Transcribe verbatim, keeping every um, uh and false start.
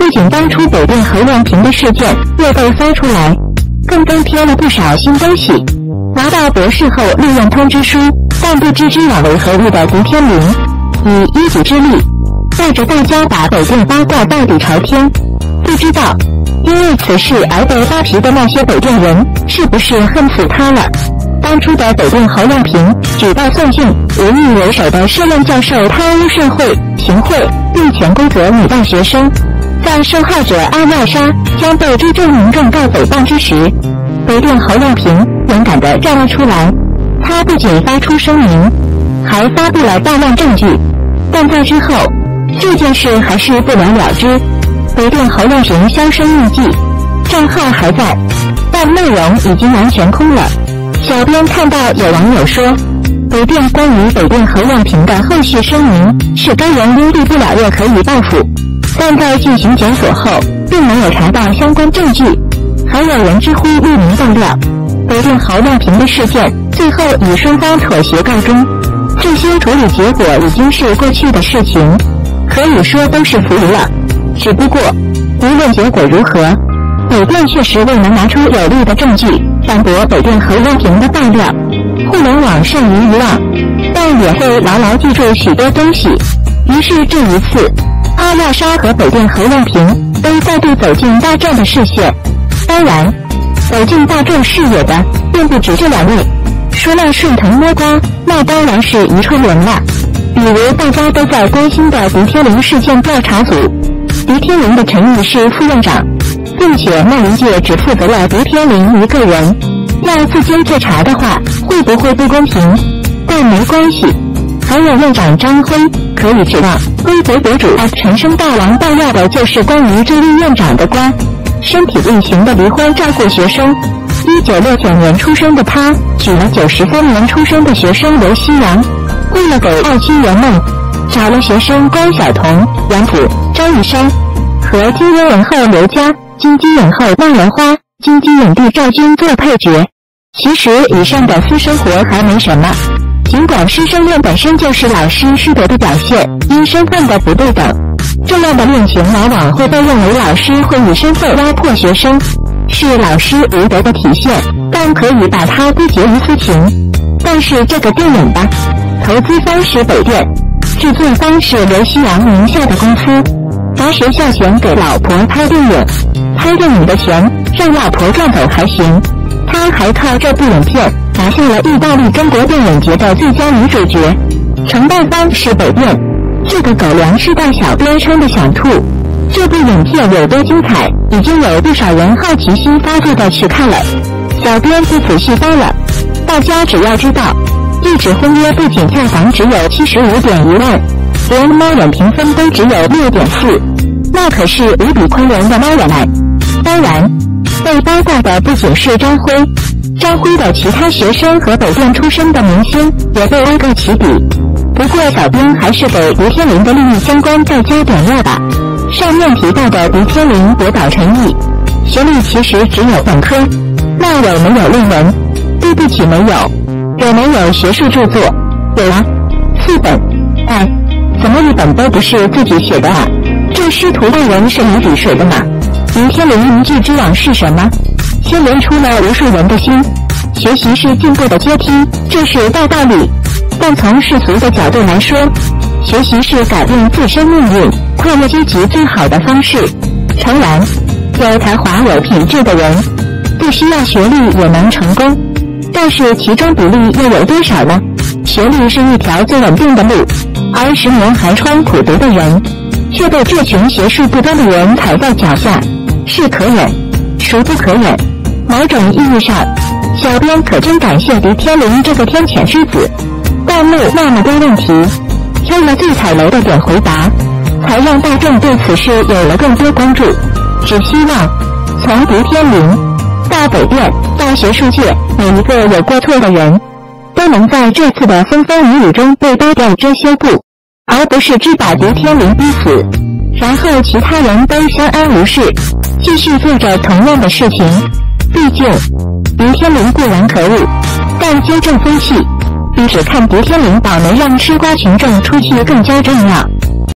不仅当初北电侯亮平的事件又被翻出来，更增添了不少新东西。拿到博士后录用通知书，但不知知网为何物的狄天林，以一己之力带着大家把北电八卦到底朝天。不知道因为此事而被扒皮的那些北电人是不是恨死他了？当初的北电侯亮平举报宋静无意为首的社论教授贪污受贿行贿并潜规则女大学生，在受害者阿妙莎将被朱正民众告诽谤之时，北电侯亮平勇敢地站了出来。他不仅发出声明，还发布了大量证据，但在之后这件事还是不了了之。北电侯亮平销声匿迹，账号还在，但内容已经完全空了。小编看到有网友说，北电关于北电侯亮平的后续声明是该人因毕不了业可以报复，但在进行检索后并没有查到相关证据。还有人知乎匿名爆料，北电侯亮平的事件最后以双方妥协告终，这些处理结果已经是过去的事情，可以说都是浮云了。只不过无论结果如何，北电确实未能拿出有力的证据反驳北电侯亮平的爆料。互联网善于遗忘，但也会牢牢记住许多东西。于是这一次，阿妙莎和北电侯亮平都再度走进大众的视线。当然，走进大众视野的并不止这两位。说到顺藤摸瓜，那当然是一串人了。比如大家都在关心的狄天林事件调查组，狄天林的陈毅是副院长，并且那一届只负责了狄天林一个人。要自监自查的话，会不会不公平？但没关系。还有院长张辉，可以知道微博博主陈生大王爆料的就是关于这位院长的瓜。身体力行的离婚照顾学生。一九六九年出生的他，娶了九十三年出生的学生刘希阳，为了给爱妻圆梦，找了学生关晓彤、杨紫、张一山和金鹰影后刘佳、金鸡影后万莲花、金鸡影帝赵军做配角。其实以上的私生活还没什么，尽管师生恋本身就是老师师德的表现，因身份的不对等，这样的恋情往往会被认为老师会以身份压迫学生，是老师无德的体现，但可以把它归结于私情。但是这个电影吧，投资方是北电，制作方是刘希阳名下的公司，拿学校钱给老婆拍电影，拍电影的钱让老婆赚走还行，他还靠这部影片拿下了意大利中国电影节的最佳女主角。承办方是北电，这个狗粮是大小编称的想吐。这部影片有多精彩，已经有不少人好奇心发作的去看了，小编不仔细扒了。大家只要知道，《一纸婚约》不仅票房只有 七十五点一万，连猫眼评分都只有 六点四， 那可是无比宽容的猫眼来。当然被八卦的不仅是张辉，张辉的其他学生和北电出身的明星也被挖个起底。不过小编还是给狄天林的利益相关再加点料吧。上面提到的狄天林博导陈毅，学历其实只有本科，那有没有论文？对不起，没有。有没有学术著作？有啊，四本。哎，怎么一本都不是自己写的啊？这师徒二人是你抵水的嘛？狄天林凝聚之网是什么？牵连出了无数人的心。学习是进步的阶梯，这是大道理。但从世俗的角度来说，学习是改变自身命运、快乐阶级最好的方式。诚然，有才华有品质的人不需要学历也能成功，但是其中比例又有多少呢？学历是一条最稳定的路，而十年寒窗苦读的人却被这群学术不端的人踩在脚下，是可忍孰不可忍。某种意义上，小编可真感谢狄天林这个天谴之子。弹幕那么多问题，挑了最踩雷的点回答，才让大众对此事有了更多关注。只希望从狄天林到北电到学术界，每一个有过错的人都能在这次的风风雨雨中被扒掉遮羞布，而不是只把狄天林逼死，然后其他人都相安无事，继续做着同样的事情。毕竟狄天林固然可恶，但纠正风气比只看狄天林倒霉让吃瓜群众出气更加重要。